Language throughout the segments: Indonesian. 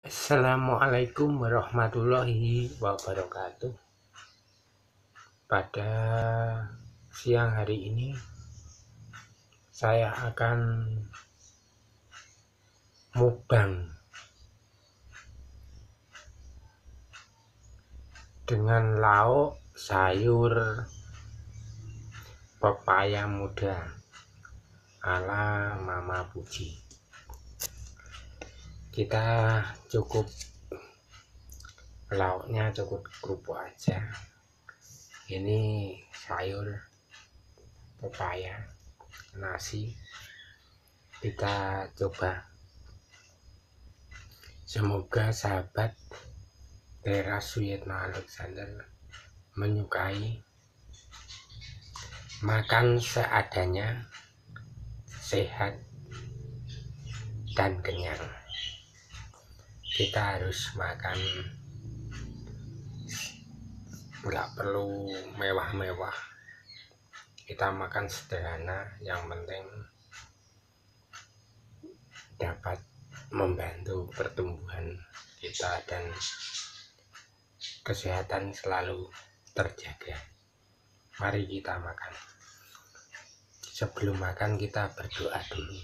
Assalamualaikum warahmatullahi wabarakatuh. Pada siang hari ini saya akan mukbang dengan lauk sayur pepaya muda ala Mama Puji. Kita lauknya cukup kerupuk aja. Ini sayur pepaya, nasi, kita coba. Semoga sahabat Teras Suyitno Alexander menyukai. Makan seadanya, sehat dan kenyang. Kita harus makan, nggak perlu mewah-mewah. Kita makan sederhana, yang penting dapat membantu pertumbuhan kita dan kesehatan selalu terjaga. Mari kita makan. Sebelum makan kita berdoa dulu.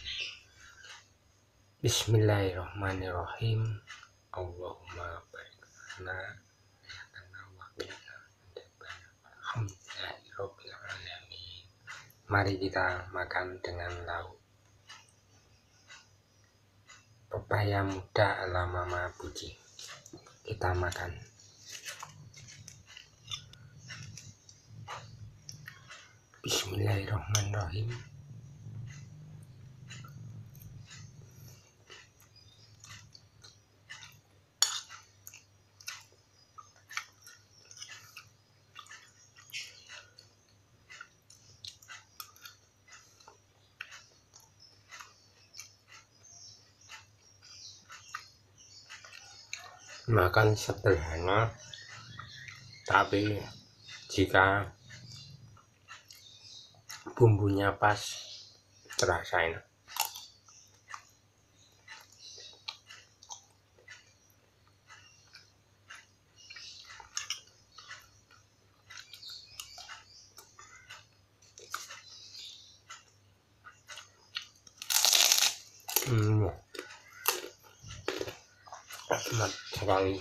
Bismillahirrahmanirrahim. Allahumma barik lana wa qina alhamdulillahirabbil alamin. Mari kita makan dengan lauk pepaya muda ala Mama Puji. Kita makan. Bismillahirrahmanirrahim. Makan sederhana, tapi jika bumbunya pas, terasa enak. Enak sekali.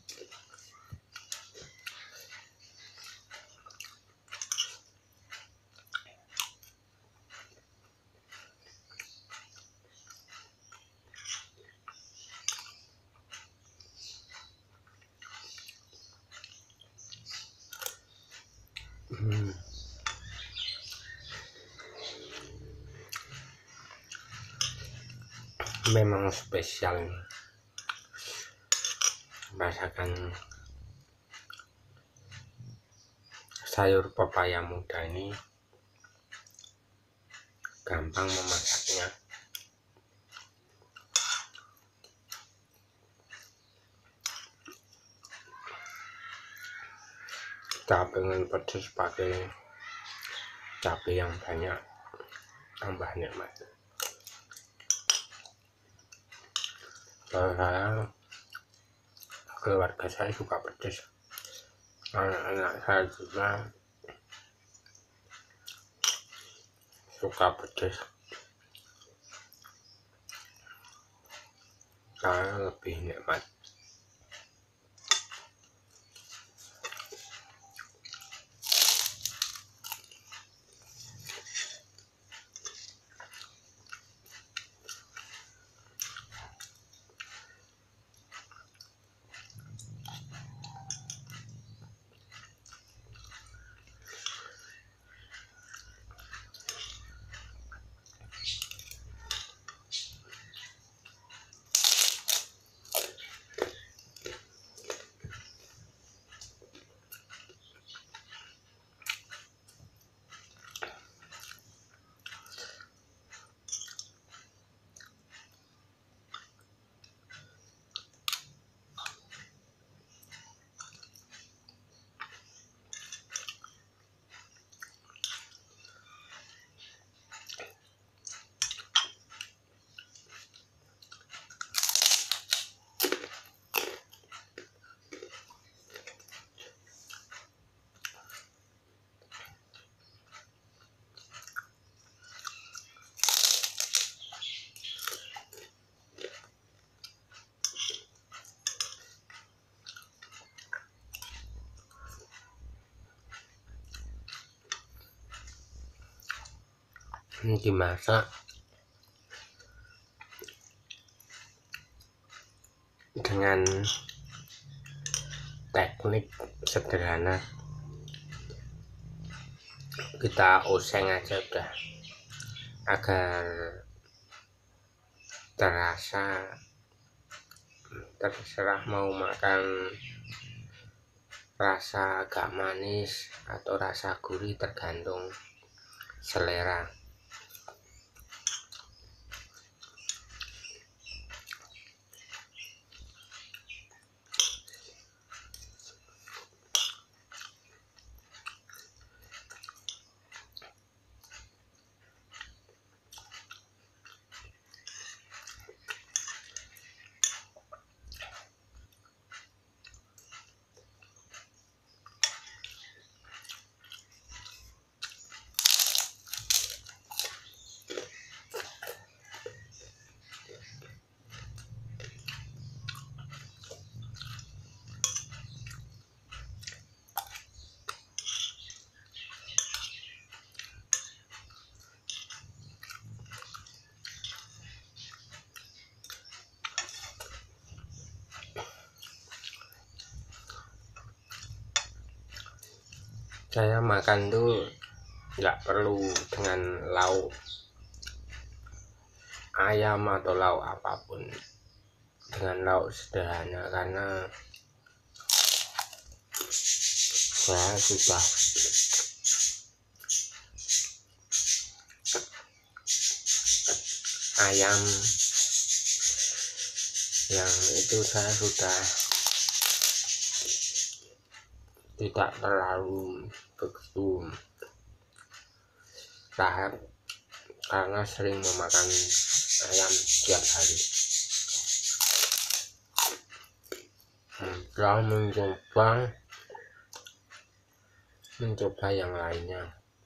Memang spesial nih masakan sayur pepaya muda ini. Gampang memasaknya. Kita pengen pedas pakai cabai yang banyak, tambah nikmat. Keluarga saya suka pedas, anak-anak saya juga suka pedas. Saya lebih nikmat. Ini dimasak dengan teknik sederhana, kita oseng aja udah, agar terasa. Terserah mau makan rasa agak manis atau rasa gurih, tergantung selera. Saya makan tuh nggak perlu dengan lauk ayam atau lauk apapun, dengan lauk sederhana, karena saya sudah ayam yang itu saya sudah tidak terlalu begitu lahap, karena sering memakan ayam tiap hari. Setelah mencoba yang lainnya,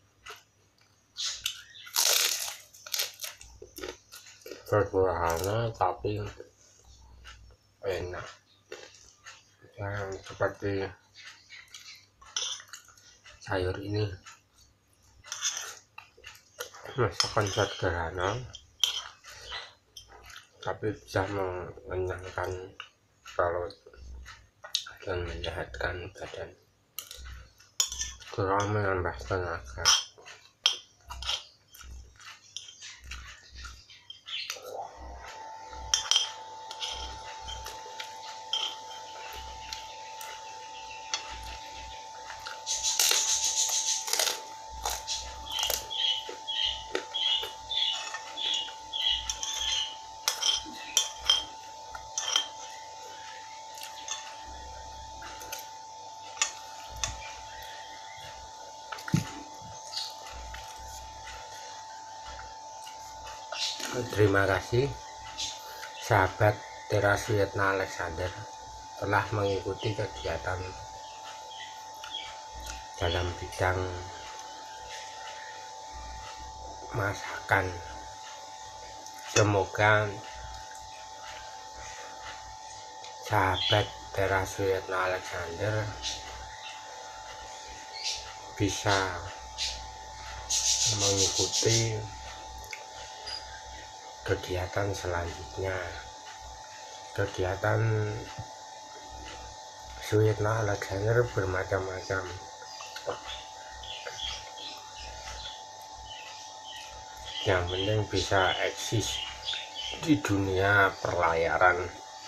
sederhana tapi enak. Yang seperti sayur ini, masakan sederhana tapi bisa mengenyangkan perut dan menyehatkan badan, kurang menambah tenaga. Terima kasih sahabat Teras Wiyetna Alexander telah mengikuti kegiatan dalam bidang masakan. Semoga sahabat Teras Wiyetna Alexander bisa mengikuti kegiatan selanjutnya. Kegiatan Wiyetna Alexander bermacam-macam, yang penting bisa eksis di dunia perlayaran,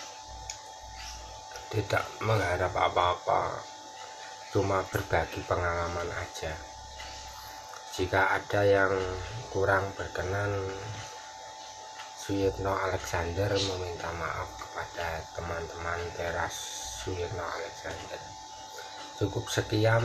tidak mengharap apa-apa, cuma berbagi pengalaman aja. Jika ada yang kurang berkenan, Wiyetna Alexander meminta maaf kepada teman-teman Teras Wiyetna Alexander. Cukup sekian,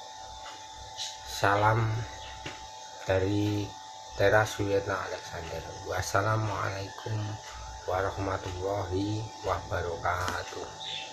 salam dari Teras Wiyetna Alexander. Wassalamualaikum warahmatullahi wabarakatuh.